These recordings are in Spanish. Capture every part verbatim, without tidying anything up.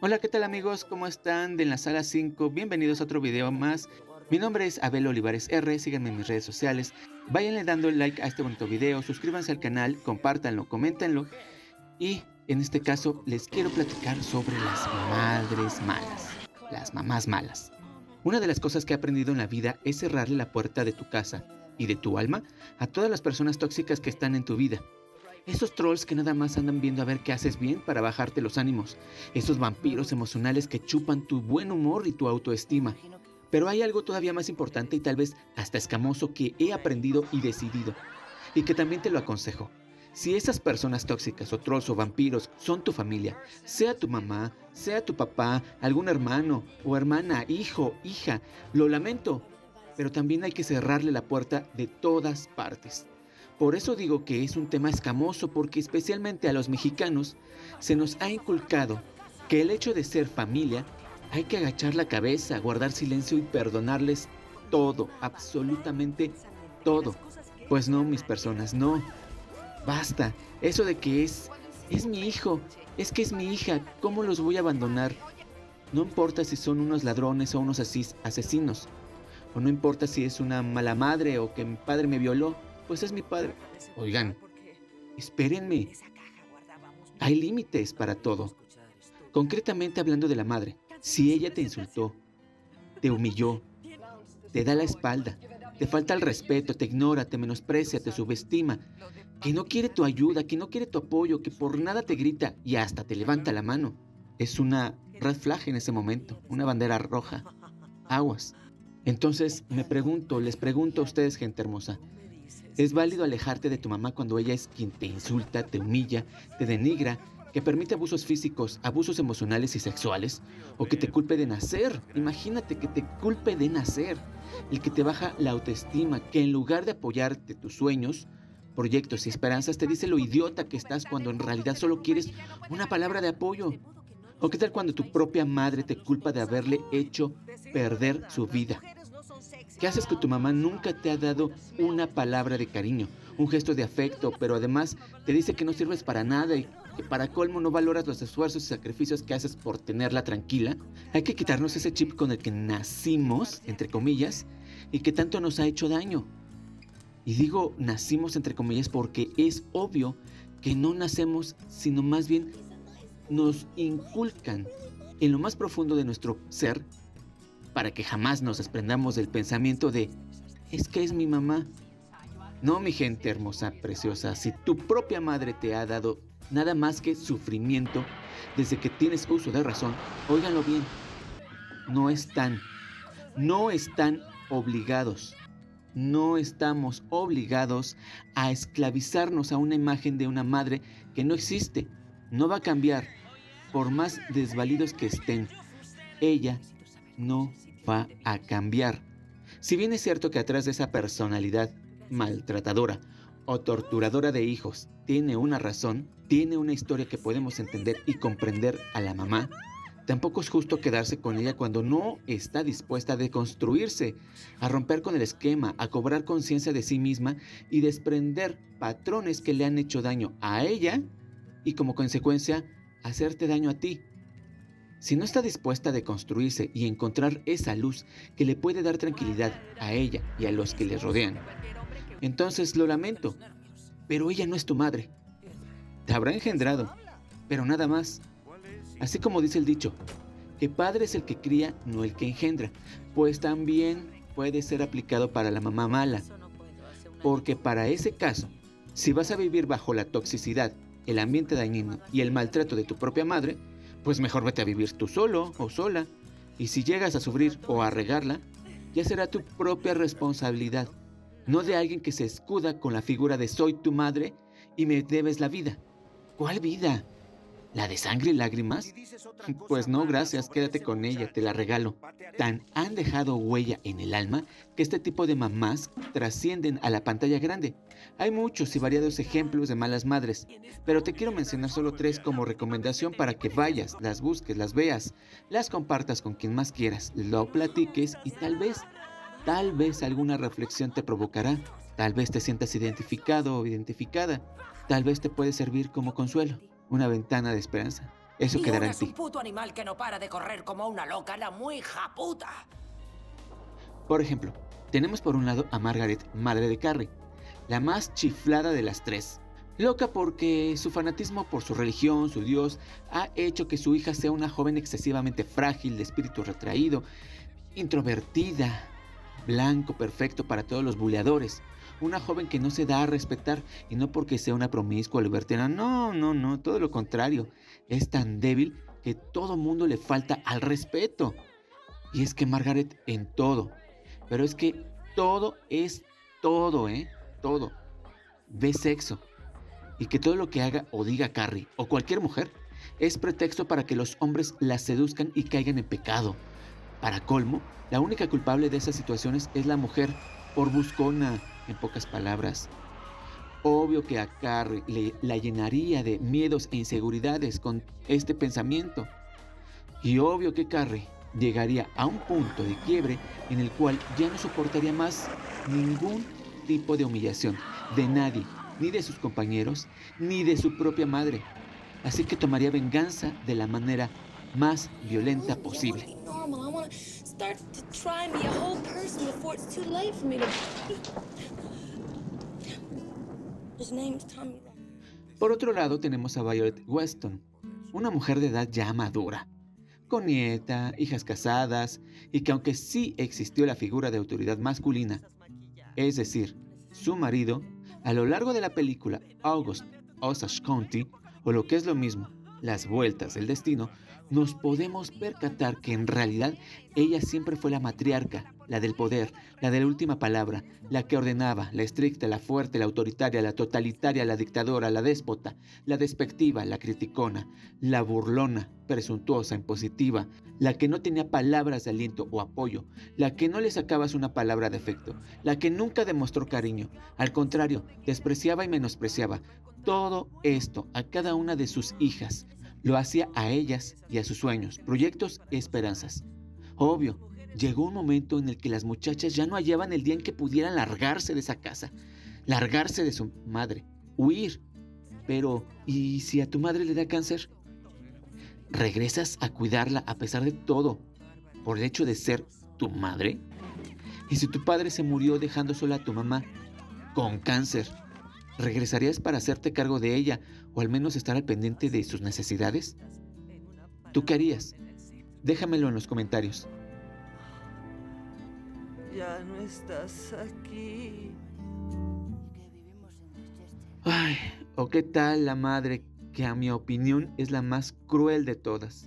Hola, ¿qué tal amigos? ¿Cómo están? De la sala cinco, bienvenidos a otro video más. Mi nombre es Abel Olivares R, síganme en mis redes sociales, váyanle dando el like a este bonito video, suscríbanse al canal, compártanlo, coméntenlo. Y en este caso les quiero platicar sobre las madres malas, las mamás malas. Una de las cosas que he aprendido en la vida es cerrarle la puerta de tu casa y de tu alma a todas las personas tóxicas que están en tu vida. Esos trolls que nada más andan viendo a ver qué haces bien para bajarte los ánimos. Esos vampiros emocionales que chupan tu buen humor y tu autoestima. Pero hay algo todavía más importante y tal vez hasta escamoso que he aprendido y decidido. Y que también te lo aconsejo. Si esas personas tóxicas o trolls o vampiros son tu familia, sea tu mamá, sea tu papá, algún hermano o hermana, hijo, hija, lo lamento. Pero también hay que cerrarle la puerta de todas partes. Por eso digo que es un tema escamoso, porque especialmente a los mexicanos se nos ha inculcado que el hecho de ser familia hay que agachar la cabeza, guardar silencio y perdonarles todo, absolutamente todo. Pues no, mis personas, no. Basta, eso de que es, es mi hijo, es que es mi hija, ¿cómo los voy a abandonar? No importa si son unos ladrones o unos asesinos, o no importa si es una mala madre o que mi padre me violó. Pues es mi padre. Oigan, espérenme. Hay límites para todo. Concretamente hablando de la madre, si ella te insultó, te humilló, te da la espalda, te falta el respeto, te ignora, te menosprecia, te subestima, que no quiere tu ayuda, que no quiere tu apoyo, que por nada te grita y hasta te levanta la mano, es una red flag en ese momento, una bandera roja. Aguas. Entonces me pregunto, les pregunto a ustedes, gente hermosa, ¿es válido alejarte de tu mamá cuando ella es quien te insulta, te humilla, te denigra, que permite abusos físicos, abusos emocionales y sexuales? ¿O que te culpe de nacer? Imagínate que te culpe de nacer. El que te baja la autoestima, que en lugar de apoyarte tus sueños, proyectos y esperanzas, te dice lo idiota que estás cuando en realidad solo quieres una palabra de apoyo. ¿O qué tal cuando tu propia madre te culpa de haberle hecho perder su vida? ¿Qué haces que tu mamá nunca te ha dado una palabra de cariño, un gesto de afecto, pero además te dice que no sirves para nada y que para colmo no valoras los esfuerzos y sacrificios que haces por tenerla tranquila? Hay que quitarnos ese chip con el que nacimos, entre comillas, y que tanto nos ha hecho daño. Y digo nacimos entre comillas porque es obvio que no nacemos, sino más bien nos inculcan en lo más profundo de nuestro ser, para que jamás nos desprendamos del pensamiento de es que es mi mamá. No, mi gente hermosa, preciosa, si tu propia madre te ha dado nada más que sufrimiento desde que tienes uso de razón, óiganlo bien, no están, no están obligados, no estamos obligados a esclavizarnos a una imagen de una madre que no existe, no va a cambiar, por más desvalidos que estén. Ella no va a cambiar. Si bien es cierto que atrás de esa personalidad maltratadora o torturadora de hijos tiene una razón, tiene una historia que podemos entender y comprender a la mamá, tampoco es justo quedarse con ella cuando no está dispuesta a deconstruirse, a romper con el esquema, a cobrar conciencia de sí misma y desprender patrones que le han hecho daño a ella y como consecuencia hacerte daño a ti. Si no está dispuesta a deconstruirse y encontrar esa luz que le puede dar tranquilidad a ella y a los que le rodean, entonces lo lamento, pero ella no es tu madre. Te habrá engendrado, pero nada más. Así como dice el dicho, que padre es el que cría, no el que engendra, pues también puede ser aplicado para la mamá mala. Porque para ese caso, si vas a vivir bajo la toxicidad, el ambiente dañino y el maltrato de tu propia madre, pues mejor vete a vivir tú solo o sola, y si llegas a sufrir o a regarla, ya será tu propia responsabilidad, no de alguien que se escuda con la figura de soy tu madre y me debes la vida. ¿Cuál vida? ¿La de sangre y lágrimas? Pues no, gracias, quédate con ella, te la regalo. Tan han dejado huella en el alma que este tipo de mamás trascienden a la pantalla grande. Hay muchos y variados ejemplos de malas madres, pero te quiero mencionar solo tres como recomendación para que vayas, las busques, las veas, las compartas con quien más quieras, lo platiques y tal vez, tal vez alguna reflexión te provocará, tal vez te sientas identificado o identificada, tal vez te puede servir como consuelo. Una ventana de esperanza. Eso y quedará ahora en es un ti. puto animal que no para de correr como una loca, la muy hija puta. Por ejemplo, tenemos por un lado a Margaret, madre de Carrie, la más chiflada de las tres. Loca porque su fanatismo por su religión, su Dios, ha hecho que su hija sea una joven excesivamente frágil, de espíritu retraído, introvertida, blanco perfecto para todos los buleadores. Una joven que no se da a respetar, y no porque sea una promiscua o libertina, no, no, no, todo lo contrario. Es tan débil que todo mundo le falta al respeto. Y es que Margaret en todo, pero es que todo es todo, ¿eh? Todo. Ve sexo. Y que todo lo que haga o diga Carrie o cualquier mujer es pretexto para que los hombres la seduzcan y caigan en pecado. Para colmo, la única culpable de esas situaciones es la mujer, por buscona, en pocas palabras. Obvio que a Carrie le, la llenaría de miedos e inseguridades con este pensamiento. Y obvio que Carrie llegaría a un punto de quiebre en el cual ya no soportaría más ningún tipo de humillación de nadie, ni de sus compañeros, ni de su propia madre. Así que tomaría venganza de la manera más violenta posible. Por otro lado tenemos a Violet Weston, una mujer de edad ya madura, con nieta, hijas casadas, y que aunque sí existió la figura de autoridad masculina, es decir, su marido, a lo largo de la película August Osage County, o lo que es lo mismo, Las vueltas del destino, nos podemos percatar que en realidad ella siempre fue la matriarca, la del poder, la de la última palabra, la que ordenaba, la estricta, la fuerte, la autoritaria, la totalitaria, la dictadora, la déspota, la despectiva, la criticona, la burlona, presuntuosa, impositiva, la que no tenía palabras de aliento o apoyo, la que no le sacabas una palabra de afecto, la que nunca demostró cariño, al contrario, despreciaba y menospreciaba. Todo esto a cada una de sus hijas, lo hacía a ellas y a sus sueños, proyectos y esperanzas. Obvio, llegó un momento en el que las muchachas ya no hallaban el día en que pudieran largarse de esa casa, largarse de su madre, huir. Pero, ¿y si a tu madre le da cáncer? ¿Regresas a cuidarla a pesar de todo, por el hecho de ser tu madre? ¿Y si tu padre se murió dejando sola a tu mamá con cáncer? ¿Regresarías para hacerte cargo de ella o al menos estar al pendiente de sus necesidades? ¿Tú qué harías? Déjamelo en los comentarios. Ya no estás aquí. Ay, ¿o qué tal la madre que a mi opinión es la más cruel de todas?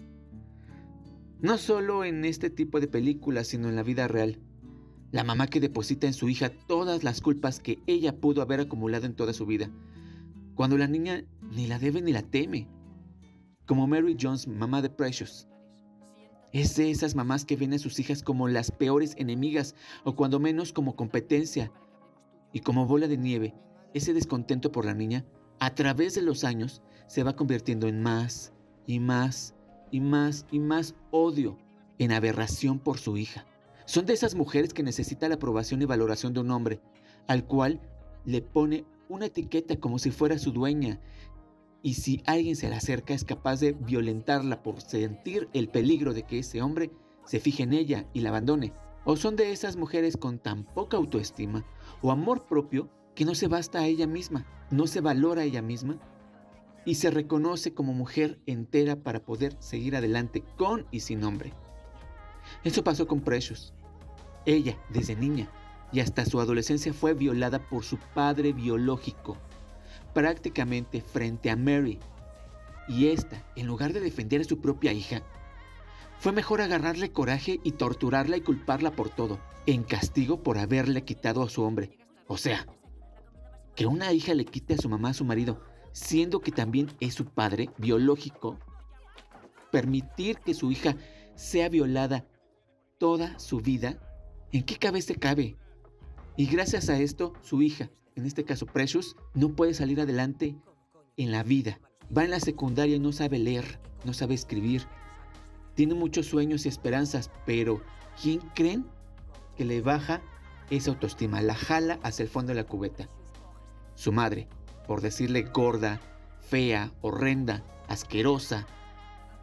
No solo en este tipo de películas, sino en la vida real. La mamá que deposita en su hija todas las culpas que ella pudo haber acumulado en toda su vida, cuando la niña ni la debe ni la teme. Como Mary Jones, mamá de Precious. Es de esas mamás que ven a sus hijas como las peores enemigas o cuando menos como competencia. Y como bola de nieve, ese descontento por la niña, a través de los años, se va convirtiendo en más y más y más y más odio, en aberración por su hija. Son de esas mujeres que necesitan la aprobación y valoración de un hombre, al cual le pone una etiqueta como si fuera su dueña, y si alguien se le acerca es capaz de violentarla por sentir el peligro de que ese hombre se fije en ella y la abandone. O son de esas mujeres con tan poca autoestima o amor propio que no se basta a ella misma, no se valora a ella misma y se reconoce como mujer entera para poder seguir adelante con y sin hombre. Eso pasó con Precious. Ella, desde niña y hasta su adolescencia, fue violada por su padre biológico, prácticamente frente a Mary. Y esta, en lugar de defender a su propia hija, fue mejor agarrarle coraje y torturarla y culparla por todo, en castigo por haberle quitado a su hombre. O sea, que una hija le quite a su mamá a su marido, siendo que también es su padre biológico. Permitir que su hija sea violada toda su vida, ¿en qué cabeza cabe? Y gracias a esto, su hija, en este caso Precious, no puede salir adelante en la vida. Va en la secundaria y no sabe leer, no sabe escribir. Tiene muchos sueños y esperanzas, pero ¿quién creen que le baja esa autoestima? La jala hacia el fondo de la cubeta. Su madre, por decirle gorda, fea, horrenda, asquerosa,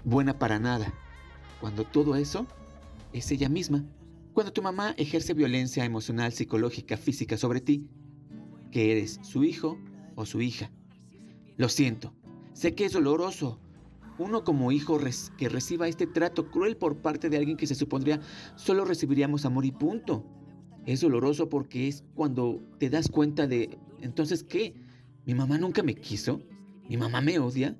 buena para nada, cuando todo eso es ella misma. Cuando tu mamá ejerce violencia emocional, psicológica, física sobre ti, que eres su hijo o su hija. Lo siento, sé que es doloroso. Uno como hijo res- que reciba este trato cruel por parte de alguien que se supondría solo recibiríamos amor y punto. Es doloroso porque es cuando te das cuenta de, entonces, ¿qué? ¿Mi mamá nunca me quiso? ¿Mi mamá me odia?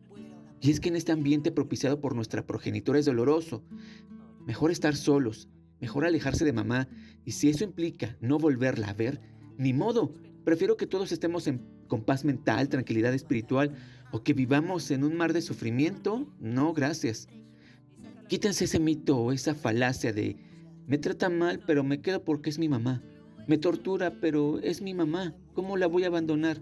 Y es que en este ambiente propiciado por nuestra progenitora es doloroso. Mejor estar solos, mejor alejarse de mamá, y si eso implica no volverla a ver, ni modo. Prefiero que todos estemos en, con paz mental, tranquilidad espiritual, o que vivamos en un mar de sufrimiento. No, gracias. Quítense ese mito o esa falacia de me trata mal, pero me quedo porque es mi mamá. Me tortura, pero es mi mamá. ¿Cómo la voy a abandonar?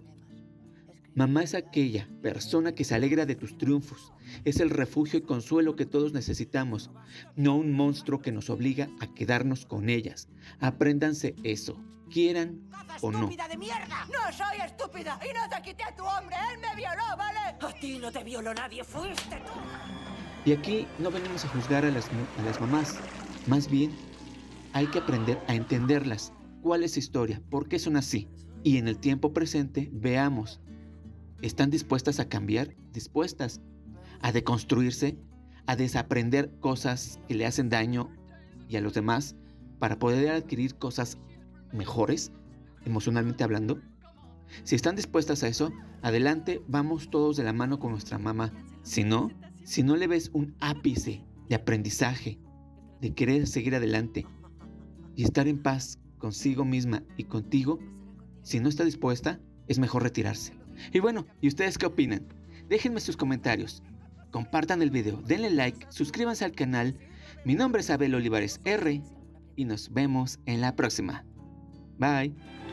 Mamá es aquella persona que se alegra de tus triunfos. Es el refugio y consuelo que todos necesitamos, no un monstruo que nos obliga a quedarnos con ellas. Apréndanse eso, quieran o no. ¡Estúpida de mierda! No soy estúpida y no te quité a tu hombre. Él me violó, ¿vale? A ti no te violó nadie, fuiste tú. Y aquí no venimos a juzgar a las, a las mamás. Más bien, hay que aprender a entenderlas. ¿Cuál es su historia? ¿Por qué son así? Y en el tiempo presente, veamos. ¿Están dispuestas a cambiar? ¿Dispuestas a deconstruirse? ¿A desaprender cosas que le hacen daño y a los demás para poder adquirir cosas mejores, emocionalmente hablando? Si están dispuestas a eso, adelante, vamos todos de la mano con nuestra mamá. Si no, si no le ves un ápice de aprendizaje, de querer seguir adelante y estar en paz consigo misma y contigo, si no está dispuesta, es mejor retirarse. Y bueno, ¿y ustedes qué opinan? Déjenme sus comentarios, compartan el video, denle like, suscríbanse al canal. Mi nombre es Abel Olivares R y nos vemos en la próxima. Bye.